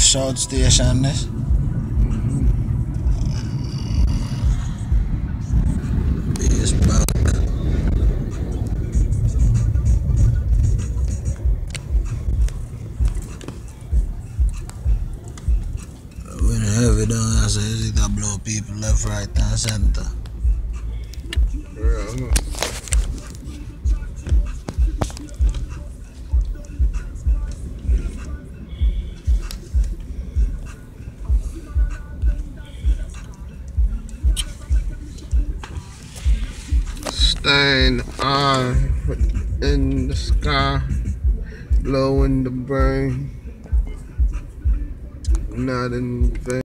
South Station this. Base back. When heavy down there, so you can blow people left, right, and center. Yeah, staying on in the sky, blowing the brain, not in vain.